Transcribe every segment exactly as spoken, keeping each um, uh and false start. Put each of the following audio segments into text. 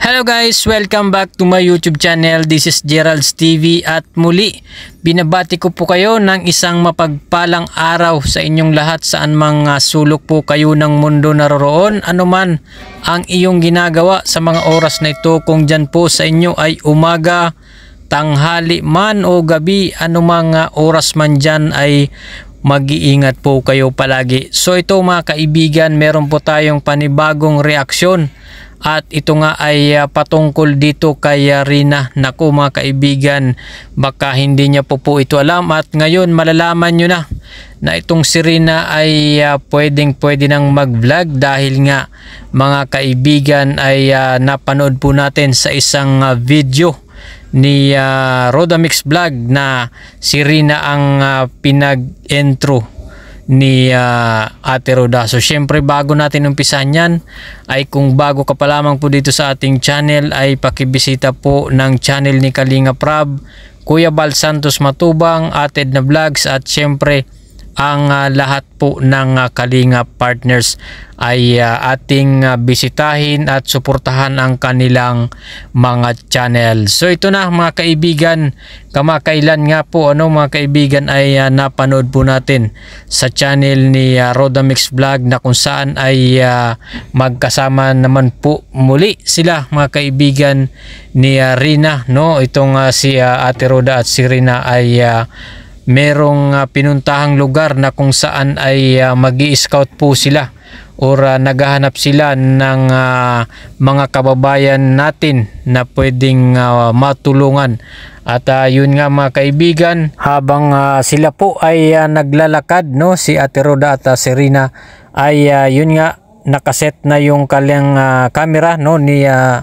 Hello guys, welcome back to my YouTube channel. This is Gerald's T V at muli binabati ko po kayo ng isang mapagpalang araw sa inyong lahat saan mga sulok po kayo ng mundo naroroon. Ano man ang iyong ginagawa sa mga oras na ito, kung dyan po sa inyo ay umaga, tanghali man o gabi, ano mga oras man dyan ay mag-iingat po kayo palagi. So ito mga kaibigan, meron po tayong panibagong reaksyon. At ito nga ay uh, patungkol dito kay uh, Rina. Naku mga kaibigan, baka hindi niya po po ito alam at ngayon malalaman nyo na na itong si Rina ay uh, pwedeng pwede nang mag vlog dahil nga mga kaibigan ay uh, napanood po natin sa isang uh, video ni uh, Rodamix Vlog na si Rina ang uh, pinag-intro ni uh, Ate Roda. So syempre bago natin umpisahan yan ay kung bago ka pa lamang po dito sa ating channel ay pakibisita po ng channel ni Kalinga Prab, Kuya Bal Santos Matubang, Ate Edna Vlogs at syempre ang uh, lahat po ng uh, Kalinga partners ay uh, ating uh, bisitahin at suportahan ang kanilang mga channel. So ito na mga kaibigan, kamakailan nga po ano mga kaibigan ay uh, napanood po natin sa channel ni uh, Rodamix Vlog na kung saan ay uh, magkasama naman po muli sila mga kaibigan ni uh, Rina, no? Itong uh, si uh, Ate Roda at si Rina ay uh, merong uh, pinuntahang lugar na kung saan ay uh, magi-scout po sila or uh, naghahanap sila ng uh, mga kababayan natin na pwedeng uh, matulungan. At uh, yun nga mga kaibigan, habang uh, sila po ay uh, naglalakad, no, si Ate Roda at uh, si Rina ay uh, yun nga nakaset na yung kanyang uh, camera, no, ni uh,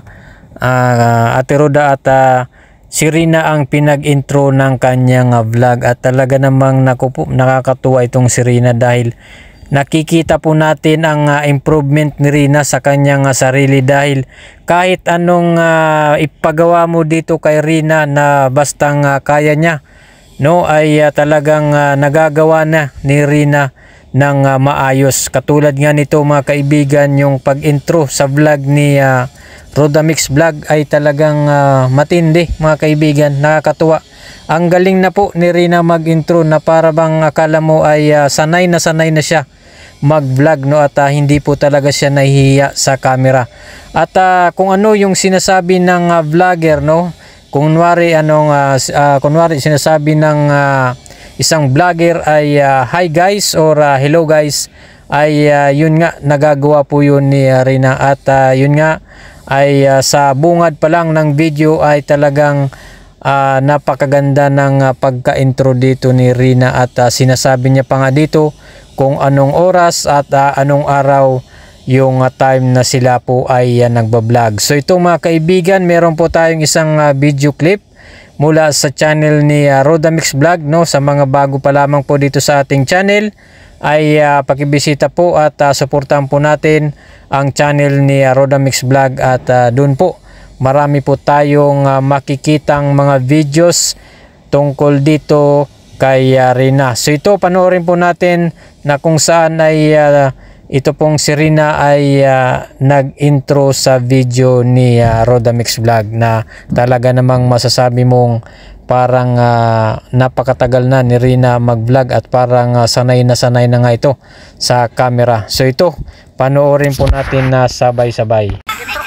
uh, Ate Roda at uh, si Rina ang pinag-intro ng kanyang uh, vlog. At talaga namang nakupo, nakakatuwa itong si Rina dahil nakikita po natin ang uh, improvement ni Rina sa kanyang uh, sarili dahil kahit anong uh, ipagawa mo dito kay Rina na bastang uh, kaya niya, no, ay uh, talagang uh, nagagawa na ni Rina ng uh, maayos. Katulad nga nito mga kaibigan, yung pag-intro sa vlog ni uh, Rodamix Vlog ay talagang uh, matindi mga kaibigan, nakakatuwa. Ang galing na po ni Rina mag-intro na para bang akala mo ay uh, sanay na sanay na siya mag-vlog, no, at uh, hindi po talaga siya nahihiya sa camera. At uh, kung ano yung sinasabi ng uh, vlogger, no, kunwari anong uh, uh, kunwari sinasabi ng uh, isang vlogger ay uh, hi guys or uh, hello guys, ay uh, yun nga nagagawa po yun ni uh, Rina. At uh, yun nga ay uh, sa bungad pa lang ng video ay talagang uh, napakaganda ng uh, pagka-intro dito ni Rina. At uh, sinasabi niya pa nga dito kung anong oras at uh, anong araw yung uh, time na sila po ay uh, nagbablog. So ito mga kaibigan, meron po tayong isang uh, video clip mula sa channel ni uh, Rodamix Vlog, no. Sa mga bago pa lamang po dito sa ating channel ay uh, pakibisita po at uh, suportahan po natin ang channel ni uh, Rodamix Vlog at uh, doon po marami po tayong uh, makikitang mga videos tungkol dito kay uh, Rina. So ito panoorin po natin na kung saan ay uh, ito pong si Rina ay uh, nag-intro sa video ni uh, Rodamix Vlog na talaga namang masasabi mong parang uh, napakatagal na ni Rina mag-vlog at parang uh, sanay na sanay na nga ito sa camera. So ito, panoorin po natin na sabay-sabay.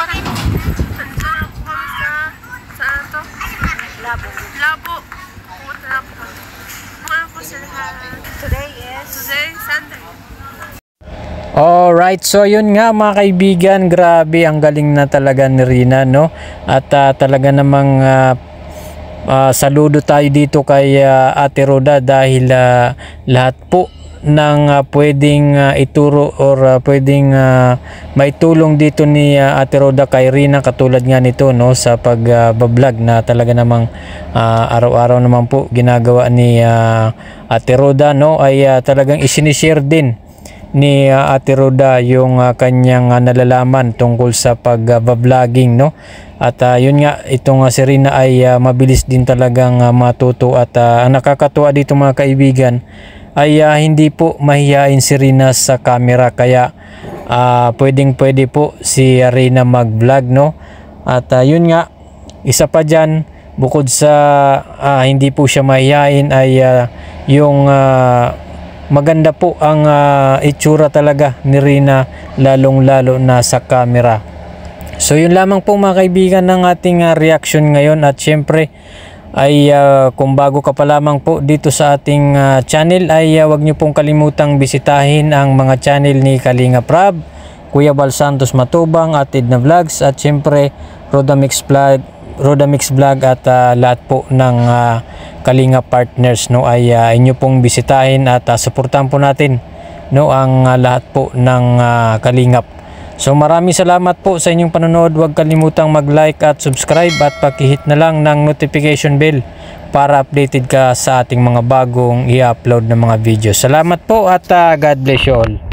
Today is Today Sunday. Alright, so yun nga mga kaibigan, grabe ang galing na talaga ni Rina, no? At uh, talaga namang uh, uh, saludo tayo dito kay uh, Ate Roda dahil uh, lahat po ng uh, pwedeng uh, ituro or uh, pwedeng uh, maitulong dito ni uh, Ate Roda kay Rina, katulad nga nito, no, sa pag-vlog uh, na talaga namang uh, araw-araw naman po ginagawa ni uh, Ate Roda, no, ay uh, talagang isinishare din ni uh, Ate Roda yung uh, kanyang uh, nalalaman tungkol sa pag-vlogging, no. At uh, yun nga, itong uh, si Rina ay uh, mabilis din talagang uh, matuto. At uh, ang nakakatuwa dito mga kaibigan ay uh, hindi po mahihain si Rina sa camera, kaya uh, pwedeng pwede po si Rina mag vlog, no. At uh, yun nga, isa pa dyan, bukod sa uh, hindi po siya mahihain ay uh, yung uh, maganda po ang uh, itsura talaga ni Rina, lalong lalo na sa camera. So yun lamang po mga kaibigan ng ating uh, reaction ngayon. At syempre ay uh, kung bago ka pa lamang po dito sa ating uh, channel ay uh, wag nyo pong kalimutang bisitahin ang mga channel ni Kalinga Prab, Kuya Bal Santos Matubang, Atid na Vlogs, at syempre Rodamix Vlog Rodamix Vlog, at uh, lahat po ng uh, Kalinga partners, no, ay uh, inyo pong bisitahin at uh, suportahan po natin, no, ang uh, lahat po ng uh, Kalingap. So maraming salamat po sa inyong panonood. Huwag kalimutang mag-like at subscribe at pakihit na lang ng notification bell para updated ka sa ating mga bagong i-upload na mga video. Salamat po at uh, God bless you all.